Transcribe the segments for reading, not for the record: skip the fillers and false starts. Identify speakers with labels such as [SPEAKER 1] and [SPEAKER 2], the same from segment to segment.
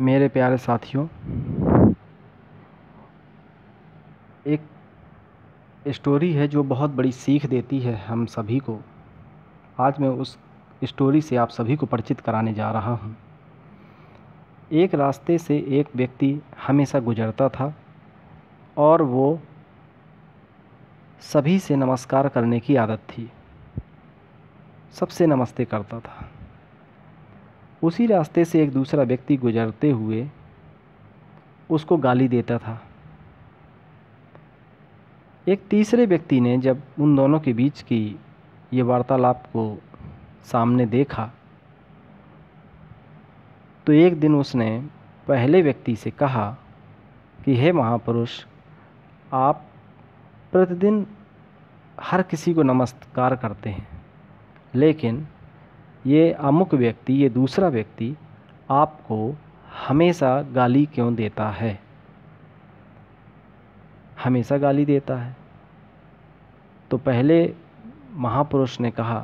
[SPEAKER 1] मेरे प्यारे साथियों, एक स्टोरी है जो बहुत बड़ी सीख देती है हम सभी को। आज मैं उस स्टोरी से आप सभी को परिचित कराने जा रहा हूँ। एक रास्ते से एक व्यक्ति हमेशा गुजरता था और वो सभी से नमस्कार करने की आदत थी। सबसे नमस्ते करता था। उसी रास्ते से एक दूसरा व्यक्ति गुजरते हुए उसको गाली देता था। एक तीसरे व्यक्ति ने जब उन दोनों के बीच की ये वार्तालाप को सामने देखा तो एक दिन उसने पहले व्यक्ति से कहा कि हे महापुरुष, आप प्रतिदिन हर किसी को नमस्कार करते हैं, लेकिन ये अमुक व्यक्ति, ये दूसरा व्यक्ति आपको हमेशा गाली क्यों देता है? हमेशा गाली देता है। तो पहले महापुरुष ने कहा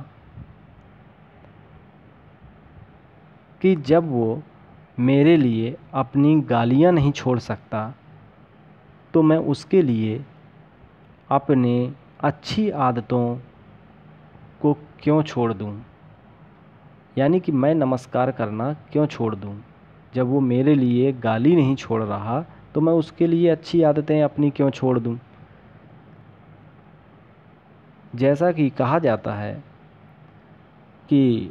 [SPEAKER 1] कि जब वो मेरे लिए अपनी गालियाँ नहीं छोड़ सकता तो मैं उसके लिए अपने अच्छी आदतों को क्यों छोड़ दूं? यानी कि मैं नमस्कार करना क्यों छोड़ दूं? जब वो मेरे लिए गाली नहीं छोड़ रहा तो मैं उसके लिए अच्छी आदतें अपनी क्यों छोड़ दूं? जैसा कि कहा जाता है कि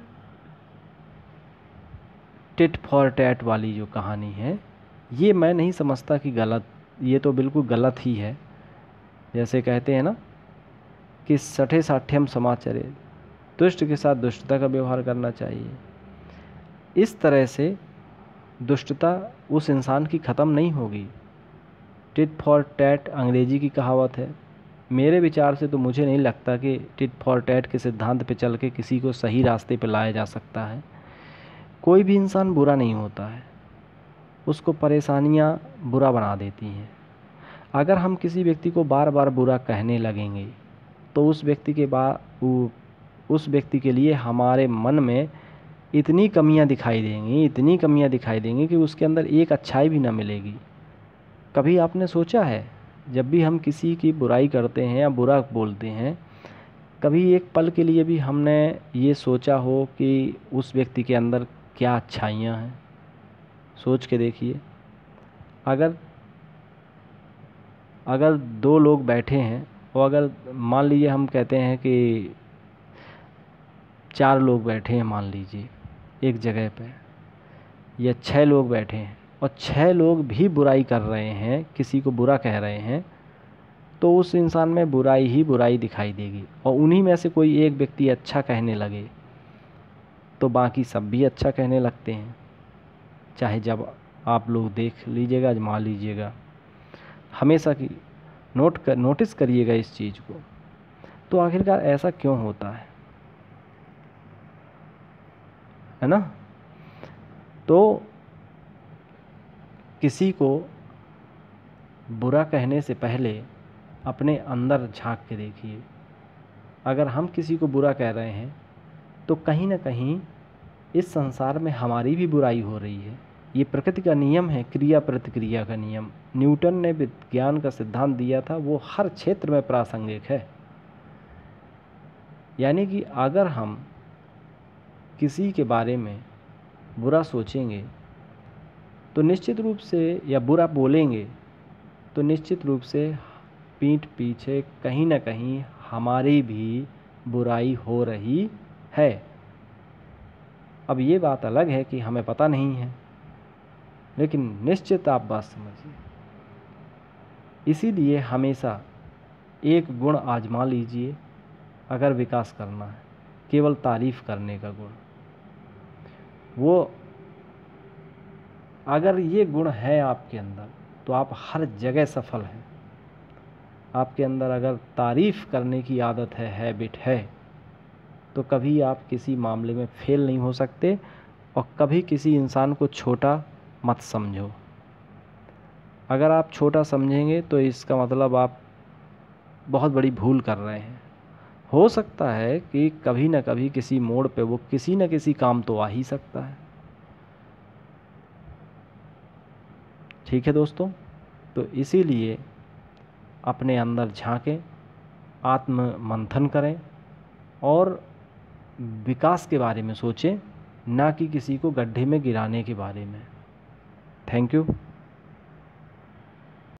[SPEAKER 1] टिट फॉर टैट वाली जो कहानी है, ये मैं नहीं समझता कि गलत, ये तो बिल्कुल गलत ही है। जैसे कहते हैं ना कि सठे साठ्यम समाचरे, दुष्ट के साथ दुष्टता का व्यवहार करना चाहिए। इस तरह से दुष्टता उस इंसान की ख़त्म नहीं होगी। टिट फॉर टैट अंग्रेजी की कहावत है। मेरे विचार से तो मुझे नहीं लगता कि टिट फॉर टैट के सिद्धांत पे चल के किसी को सही रास्ते पे लाया जा सकता है। कोई भी इंसान बुरा नहीं होता है, उसको परेशानियाँ बुरा बना देती हैं। अगर हम किसी व्यक्ति को बार बार बुरा कहने लगेंगे तो उस व्यक्ति के लिए हमारे मन में इतनी कमियां दिखाई देंगी कि उसके अंदर एक अच्छाई भी ना मिलेगी। कभी आपने सोचा है, जब भी हम किसी की बुराई करते हैं या बुरा बोलते हैं, कभी एक पल के लिए भी हमने ये सोचा हो कि उस व्यक्ति के अंदर क्या अच्छाइयाँ हैं? सोच के देखिए। अगर दो लोग बैठे हैं और अगर मान लीजिए हम कहते हैं कि 4 लोग बैठे हैं, मान लीजिए एक जगह पे, या 6 लोग बैठे हैं और 6 लोग भी बुराई कर रहे हैं, किसी को बुरा कह रहे हैं, तो उस इंसान में बुराई ही बुराई दिखाई देगी। और उन्हीं में से कोई एक व्यक्ति अच्छा कहने लगे तो बाकी सब भी अच्छा कहने लगते हैं। चाहे जब आप लोग देख लीजिएगा, आजमा लीजिएगा, हमेशा की नोटिस करिएगा इस चीज़ को। तो आखिरकार ऐसा क्यों होता है ना? तो किसी को बुरा कहने से पहले अपने अंदर झांक के देखिए। अगर हम किसी को बुरा कह रहे हैं तो कहीं ना कहीं इस संसार में हमारी भी बुराई हो रही है। ये प्रकृति का नियम है, क्रिया प्रतिक्रिया का नियम। न्यूटन ने विज्ञान का सिद्धांत दिया था, वो हर क्षेत्र में प्रासंगिक है। यानी कि अगर हम किसी के बारे में बुरा सोचेंगे तो निश्चित रूप से, या बुरा बोलेंगे तो निश्चित रूप से पीठ पीछे कहीं ना कहीं हमारी भी बुराई हो रही है। अब ये बात अलग है कि हमें पता नहीं है, लेकिन निश्चित आप बात समझिए। इसीलिए हमेशा एक गुण आजमा लीजिए अगर विकास करना है, केवल तारीफ़ करने का गुण। वो अगर ये गुण है आपके अंदर तो आप हर जगह सफल हैं। आपके अंदर अगर तारीफ़ करने की आदत है, हैबिट है, तो कभी आप किसी मामले में फेल नहीं हो सकते। और कभी किसी इंसान को छोटा मत समझो। अगर आप छोटा समझेंगे तो इसका मतलब आप बहुत बड़ी भूल कर रहे हैं। हो सकता है कि कभी ना कभी किसी मोड़ पे वो किसी न किसी काम तो आ ही सकता है। ठीक है दोस्तों, तो इसीलिए अपने अंदर झांकें, आत्म मंथन करें और विकास के बारे में सोचें, ना कि किसी को गड्ढे में गिराने के बारे में। Thank you.